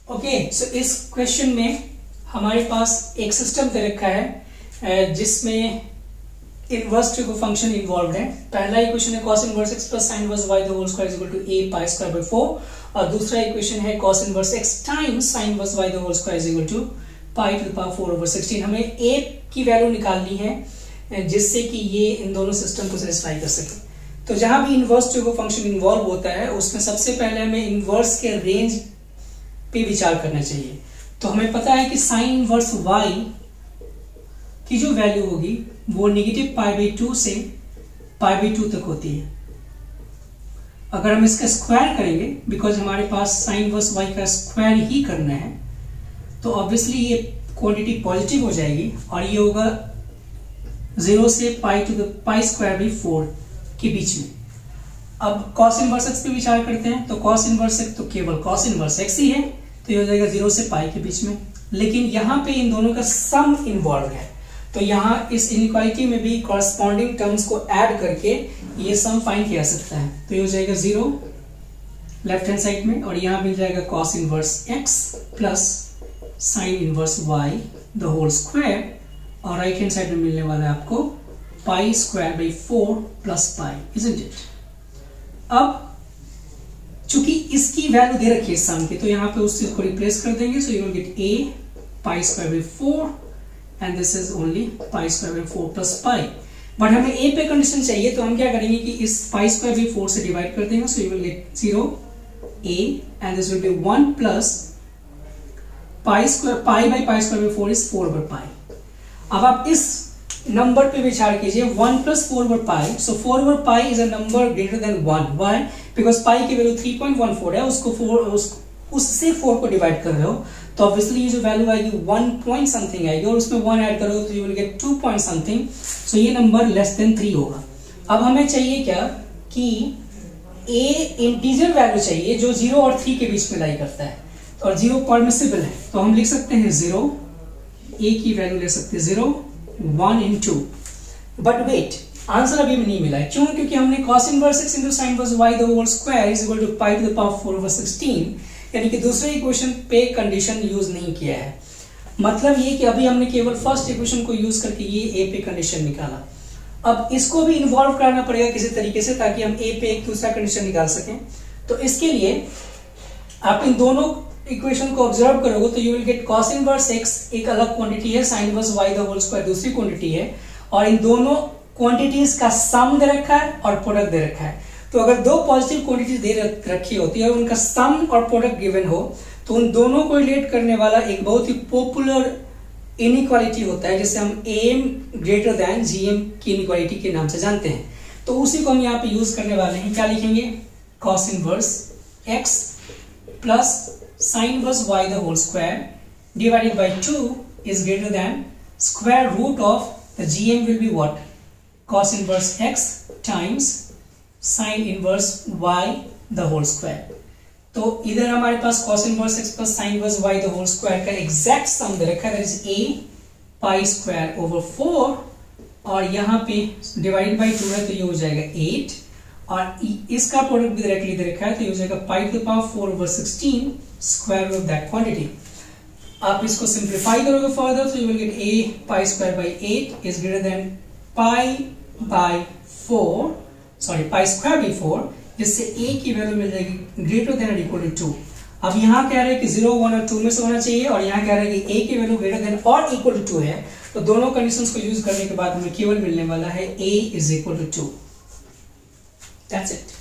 Okay, सो इस question में हमारे पास एक सिस्टम दे रखा है जिसमें इनवर्स ट्रिगो फंक्शन इन्वॉल्व है। पहला इक्वेशन है cos inverse x plus sin inverse y the whole square is equal to a pi square by 4 और दूसरा इक्वेशन है cos inverse x times sin inverse y the whole square is equal to pi to the power 4 over 16। हमें a की value निकालनी है जिससे कि ये इन दोनों सिस्टम को सेटिस्फाई कर सके। तो जहां भी इनवर्स ट्रिगो फंक्शन इन्वॉल्व होता है उसमें सबसे पहले हमें इनवर्स के रेंज पे विचार करना चाहिए। तो हमें पता है कि साइन इनवर्स y की जो वैल्यू होगी वो नेगेटिव पाई बाई 2 से पाई बाई 2 तक होती है। अगर हम इसका स्क्वायर करेंगे, बिकॉज हमारे पास साइन इनवर्स y का स्क्वायर ही करना है, तो ऑब्वियसली ये क्वांटिटी पॉजिटिव हो जाएगी और ये होगा 0 से pi to the pi square by 4 के बीच में। अब cos इनवर्स x पे विचार करते हैं, तो cos इनवर्स x तो केवल cos इनवर्स x ही है, तो ये हो जाएगा 0 से पाई के बीच में। लेकिन यहाँ पे इन दोनों का सम इन्वॉल्व है, तो यहाँ इस इनइक्वालिटी में भी कॉरस्पॉन्डिंग टर्म्स को ऐड करके ये सम फाइंड किया जा सकता है। तो ये हो जाएगा 0 लेफ्ट हैंड साइड में और यहाँ मिल जाएगा cos inverse x plus sine inverse y the whole square और राइट हैंड साइड में मिलने वाला है आपको pi square by 4 plus pi, isn't it. अब चूंकि इसकी वैल्यू दे रखी है सम की, तो यहाँ पे उस चीज को रिप्लेस कर देंगे। So you will get a pi square by 4 and this is only pi square by 4 plus pi. But हमें a पे कंडीशन चाहिए, तो हम क्या करेंगे कि इस पाई स्क्वायर बाई 4 से डिवाइड कर देंगे। So you will get 0 a and this will be 1 plus pi square pi by square by 4 is 4 over pi. अब आप इस नंबर पे विचार कीजिए 1 plus 4 over pi. So 4 over pi is a number greater than 1। Why? Because pi की value 3.14 है, उससे 4 को डिवाइड कर रहे हो, तो ऑब्वियसली ये जो वैल्यू आएगी 1 पॉइंट समथिंग आएगी और उसमें 1 ऐड करोगे तो you will get 2 point something. So ये नंबर लेस देन 3 होगा। अब हमें चाहिए क्या कि a इंटीजर वैल्यू चाहिए जो 0 और 3 के बीच में लाई करता है, और 0 परमिसिबल है, तो हम लिख सकते हैं 0, a की वैल्यू ले सकते हैं 0, 1 इन 2। बट वेट, आंसर अभी नहीं मिला है। क्यों? क्योंकि हमने cos inverse x into sin inverse y the whole square is equal to pi to the power 4 over 16, यानी कि दूसरे इक्वेशन पे कंडीशन यूज नहीं किया है। मतलब ये कि अभी हमने केवल फर्स्ट इक्वेशन को यूज करके ये a पे कंडीशन निकाला। अब इसको भी इन्वॉल्व करना पड़ेगा किसी तरीके से ताकि हम a पे एक दूसरा कंडीशन निकाल सकें। तो इसके लिए आप इन दोनों इक्वेशन को ऑब्जर्व करोगे तो you will get cos inverse x एक अलग क्वांटिटी है, sin inverse y the whole square दूसरी क्वांटिटी है, और इन दोनों क्वांटिटीज का सम दे रखा है और प्रोडक्ट दे रखा है। तो अगर दो पॉजिटिव क्वांटिटीज दे रखी होती है और उनका सम और प्रोडक्ट गिवन हो, तो उन दोनों को रिलेट करने वाला एक बहुत ही पॉपुलर इनइक्वालिटी होता है जिसे हम am ग्रेटर देन gm की इनइक्वालिटी के नाम से जानते हैं। तो उसी को हम यहाँ पे यूज करने वाले हैं। क्या लिखेंगे? cos inverse x plus sin inverse y the whole square divided by 2 is greater than square root of the gm will be what? cos inverse x times sin inverse y the whole square। तो इधर हमारे पास cos inverse x plus sin inverse y the whole square का exact sum दे रखा है, that is a pi square over 4, और यहाँ पे डिवाइड बाई 2 है तो ये हो जाएगा 8, और इसका प्रोडक्ट भी डायरेक्टली दे रखा है तो ये हो जाएगा pi to the power 4 over 16 square of that quantity. आप इसको सिंप्लीफाई करोगे फर्दर तो you will get a pi square by 8 is greater than pi by 4, sorry pi square by 4, जिससे a की वैल्यू मिल जाएगी ग्रेटर देन और equal to 2। अब यहाँ कह रहे हैं कि 0, 1 और 2 में से होना चाहिए, और यहाँ कह रहे हैं कि a की वैल्यू ग्रेटर देन और इक्वल टू 2 है, तो दोनों कंडीशंस को यूज करने के बाद हमें केवल मिलने वाला है a is equal to 2। That's it.